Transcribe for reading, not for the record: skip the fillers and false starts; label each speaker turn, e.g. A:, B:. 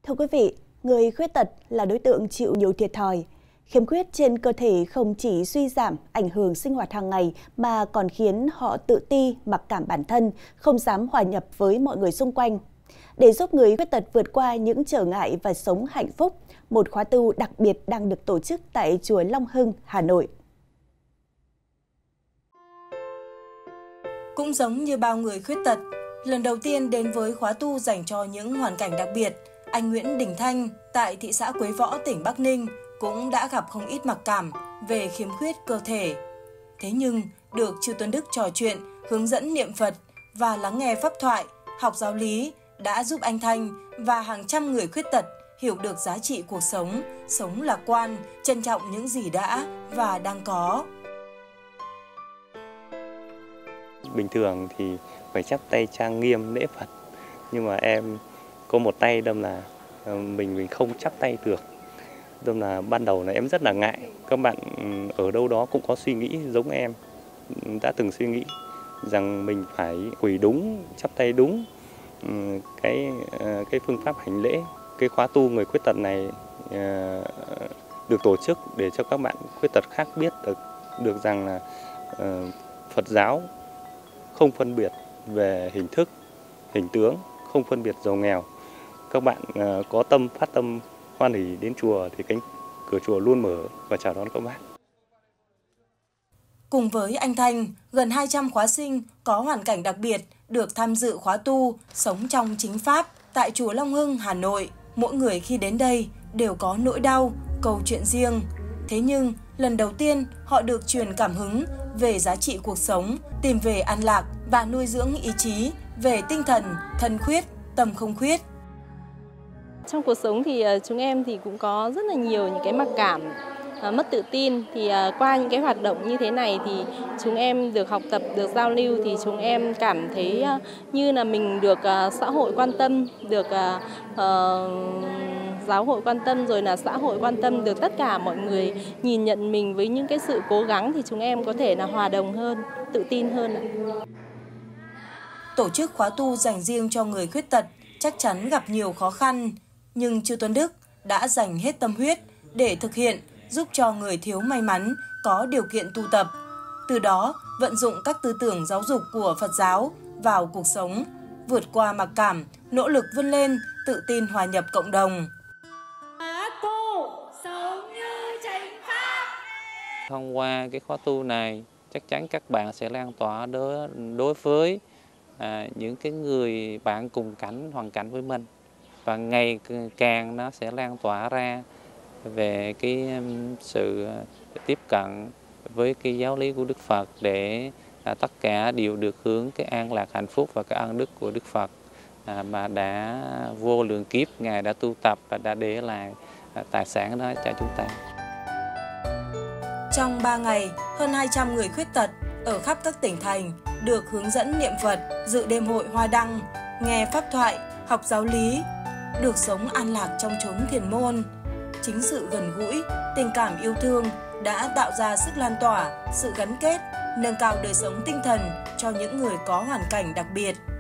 A: Thưa quý vị, người khuyết tật là đối tượng chịu nhiều thiệt thòi. Khiếm khuyết trên cơ thể không chỉ suy giảm, ảnh hưởng sinh hoạt hàng ngày mà còn khiến họ tự ti, mặc cảm bản thân, không dám hòa nhập với mọi người xung quanh. Để giúp người khuyết tật vượt qua những trở ngại và sống hạnh phúc, một khóa tu đặc biệt đang được tổ chức tại chùa Long Hưng, Hà Nội.
B: Cũng giống như bao người khuyết tật, lần đầu tiên đến với khóa tu dành cho những hoàn cảnh đặc biệt, anh Nguyễn Đình Thanh tại thị xã Quế Võ, tỉnh Bắc Ninh cũng đã gặp không ít mặc cảm về khiếm khuyết cơ thể. Thế nhưng, được Chư Tuấn Đức trò chuyện, hướng dẫn niệm Phật và lắng nghe pháp thoại, học giáo lý đã giúp anh Thanh và hàng trăm người khuyết tật hiểu được giá trị cuộc sống, sống lạc quan, trân trọng những gì đã và đang có.
C: Bình thường thì phải chắp tay trang nghiêm lễ Phật, nhưng mà em có một tay đâm là mình không chắp tay được. Đâm là ban đầu là em rất là ngại. Các bạn ở đâu đó cũng có suy nghĩ giống em, đã từng suy nghĩ rằng mình phải quỳ đúng, chắp tay đúng cái phương pháp hành lễ. Cái khóa tu người khuyết tật này được tổ chức để cho các bạn khuyết tật khác biết được rằng là Phật giáo không phân biệt về hình thức, hình tướng, không phân biệt giàu nghèo. Các bạn có tâm, phát tâm hoan hỷ đến chùa thì cánh cửa chùa luôn mở và chào đón các bạn.
B: Cùng với anh Thanh, gần 200 khóa sinh có hoàn cảnh đặc biệt được tham dự khóa tu sống trong chính pháp tại chùa Long Hưng, Hà Nội. Mỗi người khi đến đây đều có nỗi đau, câu chuyện riêng. Thế nhưng, lần đầu tiên họ được truyền cảm hứng về giá trị cuộc sống, tìm về an lạc và nuôi dưỡng ý chí về tinh thần, thân khuyết, tâm không khuyết.
D: Trong cuộc sống thì chúng em thì cũng có rất là nhiều những cái mặc cảm, mất tự tin. Thì qua những cái hoạt động như thế này thì chúng em được học tập, được giao lưu thì chúng em cảm thấy như là mình được xã hội quan tâm, được giáo hội quan tâm, rồi là xã hội quan tâm, được tất cả mọi người nhìn nhận mình với những cái sự cố gắng thì chúng em có thể là hòa đồng hơn, tự tin hơn.
B: Tổ chức khóa tu dành riêng cho người khuyết tật chắc chắn gặp nhiều khó khăn, nhưng Chư Tuấn Đức đã dành hết tâm huyết để thực hiện, giúp cho người thiếu may mắn có điều kiện tu tập. Từ đó, vận dụng các tư tưởng giáo dục của Phật giáo vào cuộc sống, vượt qua mặc cảm, nỗ lực vươn lên, tự tin hòa nhập cộng đồng.
E: Thông qua cái khóa tu này, chắc chắn các bạn sẽ lan tỏa đối với những cái người bạn cùng hoàn cảnh với mình, và ngày càng nó sẽ lan tỏa ra về cái sự tiếp cận với cái giáo lý của Đức Phật để tất cả đều được hướng cái an lạc hạnh phúc và cái ân đức của Đức Phật mà đã vô lượng kiếp Ngài đã tu tập và đã để lại tài sản đó cho chúng ta.
B: Trong 3 ngày, hơn 200 người khuyết tật ở khắp các tỉnh thành được hướng dẫn niệm Phật, dự đêm hội Hoa Đăng, nghe pháp thoại, học giáo lý, được sống an lạc trong chốn thiền môn. Chính sự gần gũi, tình cảm yêu thương đã tạo ra sức lan tỏa, sự gắn kết, nâng cao đời sống tinh thần cho những người có hoàn cảnh đặc biệt.